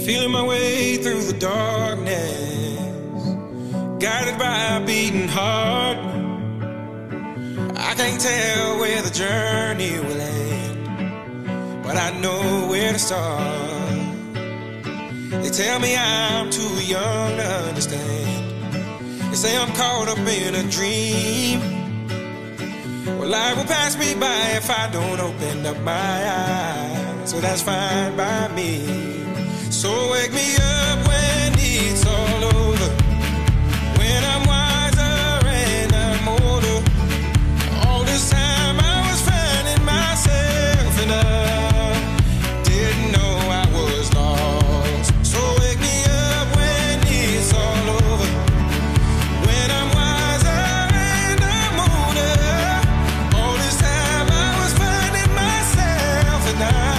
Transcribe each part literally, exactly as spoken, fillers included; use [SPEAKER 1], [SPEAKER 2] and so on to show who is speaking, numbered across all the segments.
[SPEAKER 1] Feeling my way through the darkness, guided by a beating heart. I can't tell where the journey will end, but I know where to start. They tell me I'm too young to understand. They say I'm caught up in a dream. Well, life will pass me by if I don't open up my eyes, so that's fine by me. So wake me up when it's all over, when I'm wiser and I'm older. All this time I was finding myself and I didn't know I was lost. So wake me up when it's all over, when I'm wiser and I'm older. All this time I was finding myself and I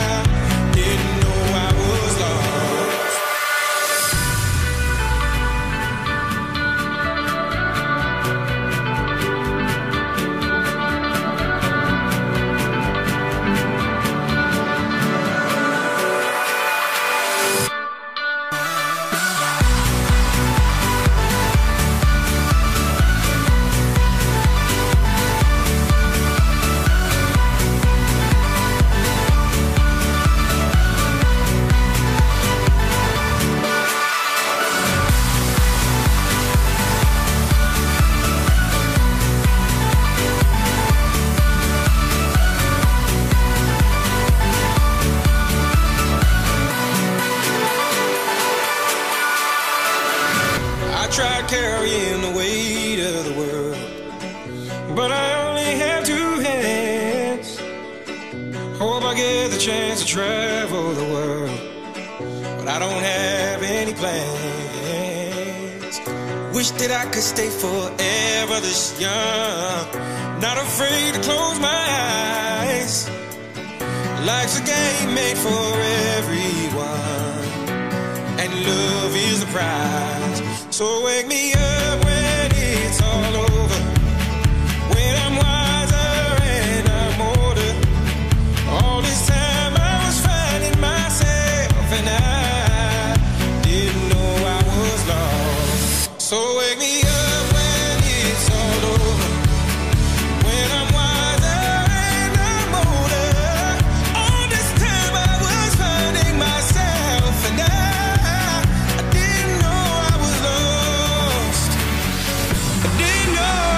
[SPEAKER 1] tried carrying the weight of the world, but I only have two hands. Hope I get the chance to travel the world, but I don't have any plans. Wish that I could stay forever this young, not afraid to close my eyes. Life's a game made for everyone, and love is the prize. So wake me up when it's all over, when I'm wiser and I'm older. All this time I was finding myself and I didn't know I was lost. So wake me up when it's all over, when I'm wiser and I'm older. All this time I was finding myself and I I didn't know